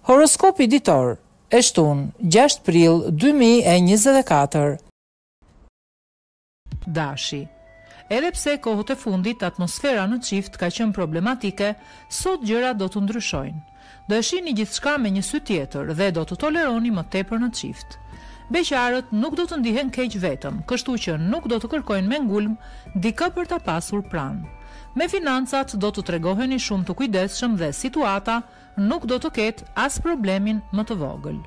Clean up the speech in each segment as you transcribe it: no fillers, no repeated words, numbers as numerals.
Horoskopi ditor, e shtunë, 6 prill 2024. Dashi. Edhe pse kohët e fundit atmosfera në çift ka qenë problematike, sot gjërat do të ndryshojnë. Do e shihni gjithçka me një sy tjetër dhe do të toleroni më tepër në çift. Beqarët nuk do të ndihen keq vetëm, kështu që nuk do të kërkojnë me ngulm dikë për ta pasur pranë. Me financat do të tregoheni shumë të kujdesshëm dhe situata nuk do të ketë as problemin më të vogël.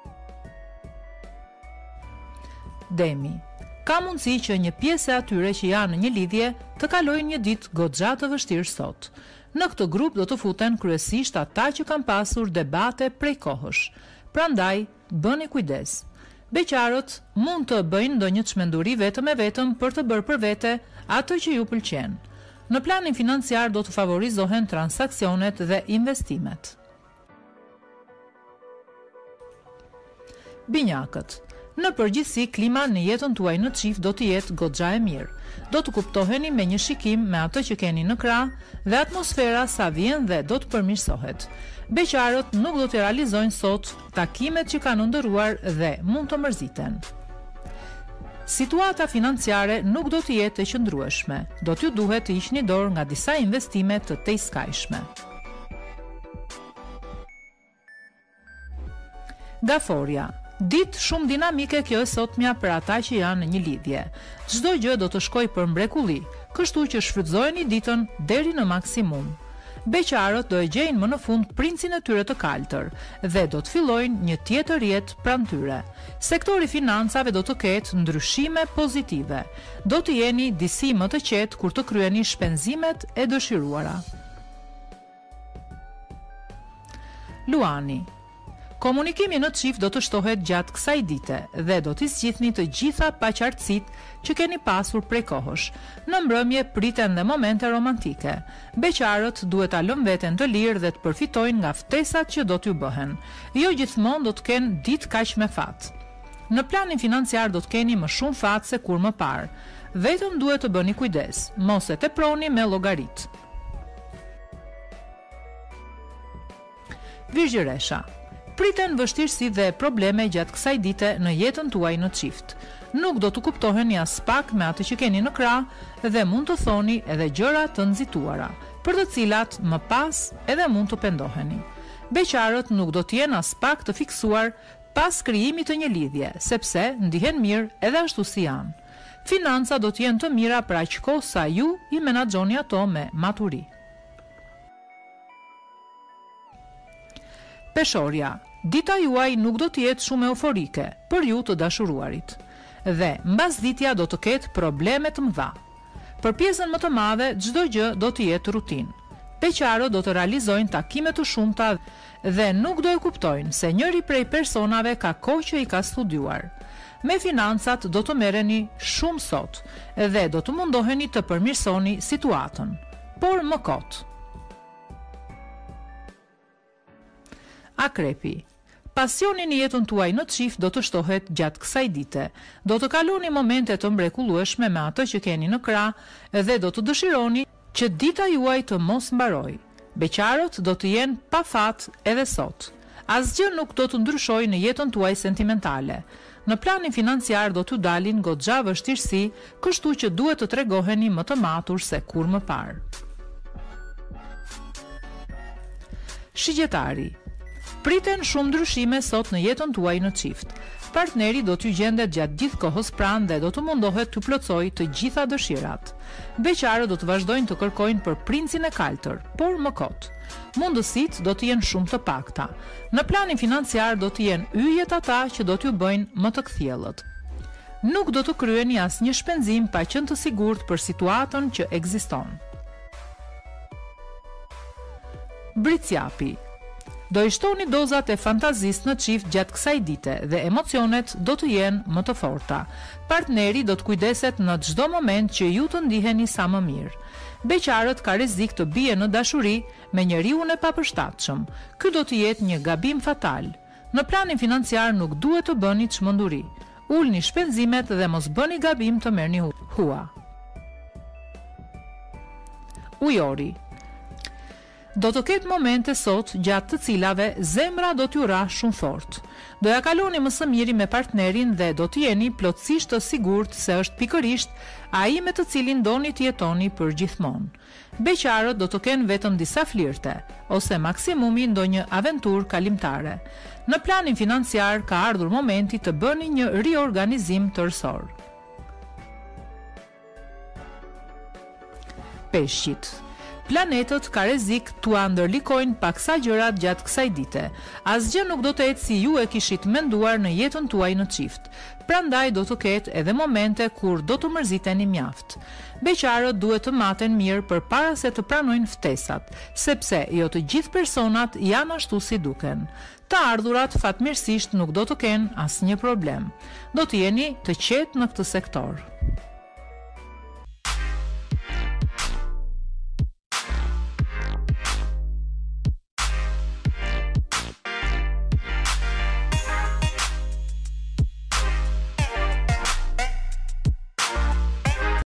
Demi. Ka mundësi që një pjesë e atyre që janë në një lidhje të kalojnë një ditë goxha të vështirë sot. Në këtë grup do të futen kryesisht ata që kanë pasur debate prej kohësh. Prandaj, bëni kujdes. Beqarët mund të bëjnë ndonjë çmenduri vetëm e vetëm për të bërë për vete atë që ju pëlqen. Në planin financiar do të favorizohen transaksionet dhe investimet. Binjakët. Në përgjithësi, klima në jetën tuaj në çift do të jetë goxha e mirë. Do të kuptoheni me një shikim me atë që keni në krah dhe atmosfera sa vjen dhe do të përmirësohet. Beqarët nuk do të realizojnë sot takimet që kanë ndëruar dhe mund të mërziten. Situata financiare nuk do të jetë e qëndrueshme. Do t'ju duhet të hiqni dorë nga disa investime të tejskajshme. Gaforia. Ditë shumë dinamike kjo e sotmja për ata që janë në një lidhje. Çdo gjë do të shkojë për mrekulli, kështu që shfrytëzojeni ditën deri në maksimum. Beqarët do e gjejnë më në fund princin e tyre të kaltër dhe do të fillojnë një tjetër jetë pranë tyre. Sektori financave do të ketë ndryshime pozitive. Do të jeni disi më të qetë kur të kryeni shpenzimet e dëshiruara. Luani. Komunikimi në çift do të shtohet gjatë kësaj dite dhe do t'i zgjidhni të gjitha paqartësitë që keni pasur prej kohësh. Në mbrëmje priten dhe momente romantike. Beqarët duhet ta lënë veten të lirë dhe të përfitojnë nga ftesat që do t'ju bëhen. Jo gjithmonë do të kenë ditë kaq me fat. Në planin financiar do të keni më shumë fat se kur më parë. Vetëm duhet të bëni kujdes, mos e teproni me llogarit. Virgjëresha. Priten vështirësi dhe probleme gjatë kësaj dite në jetën tuaj në çift. Nuk do të kuptoheni as pak me atë që keni në krah dhe mund të thoni edhe gjëra të nxituara, për të cilat më pas edhe mund të pendoheni. Beqarët nuk do të jenë as pak të fiksuar pas krijimit të një lidhje, sepse ndihen mirë edhe ashtu si janë. Financa do të jenë të mira për aq kohë sa ju i menaxhoni ato me maturi. Peshorja. Dita juaj nuk do të jetë shumë euforike për ju të dashuruarit dhe mbasditja do të ketë probleme të mëdha. Për pjesën më të madhe çdo gjë do të jetë rutinë. Beqarët do të realizojnë takime të shumta dhe nuk do e kuptojnë se njëri prej personave ka kohë që i ka studiuar. Me financat do të merreni shumë sot dhe do të mundoheni të përmirësoni situatën, por më kot. Akrepi. Pasioni në jetën tuaj në çift do të shtohet gjatë kësaj dite. Do të kaloni momente të mrekullueshme me atë që keni në krah dhe do të dëshironi që dita juaj të mos mbarojë. Beqarët do të jenë pa fat edhe sot. Asgjë nuk do të ndryshojë në jetën tuaj sentimentale. Në planin financiar do t'ju dalin goxha vështirësi, kështu që duhet të tregoheni më të matur se kur më parë. Shigjetari. Priten shumë ndryshime sot në jetën tuaj në çift. Partneri do t'ju gjendet gjatë gjithë kohës pranë dhe do të mundohet t'ju plotësojë të gjitha dëshirat. Beqarët do të vazhdojnë të kërkojnë për princin e kaltër, por më kot. Mundësitë do të jenë shumë të pakta. Në planin financiar do të jenë yjet ata që do t'ju bëjnë më të kthjellët. Nuk do të kryeni asnjë shpenzim pa qenë të sigurt për situatën që ekziston. Britsjapi. Do i shtoni dozat e fantazisë në çift gjatë kësaj dite dhe emocionet do të jenë më të forta. Partneri do të kujdeset në çdo moment që ju të ndiheni sa më mirë. Beqarët ka rrezik të bien në dashuri me njeriun e papërshtatshëm. Ky do të jetë një gabim fatal. Në planin financiar nuk duhet të bëni çmenduri. Ulni shpenzimet dhe mos bëni gabim të merrni hua. Ujori. Do të ketë momente sot gjatë të cilave zemra do t'ju ra shumë fort. Do ja kaloni më së miri me partnerin dhe do të jeni plotësisht të sigurt se është pikërisht ai me të cilin doni të jetoni për gjithmonë. Beqarët do të kenë vetëm disa flirte, ose maksimumi ndonjë aventurë kalimtare. Në planin financiar ka ardhur momenti të bëni një riorganizim tërësor. Peshqit. Planetët ka rrezik t'ua ndërlikojnë paksa gjërat gjatë kësaj dite. Asgjë nuk do të ecë si ju e kishit menduar në jetën tuaj në çift. Prandaj do të ketë edhe momente kur do të mërziteni mjaft. Beqarët duhet të maten mirë përpara se të pranojnë ftesat, sepse jo të gjithë personat janë ashtu si duken. Të ardhurat fatmirësisht nuk do të kenë asnjë problem. Do të jeni të qetë në këtë sektor.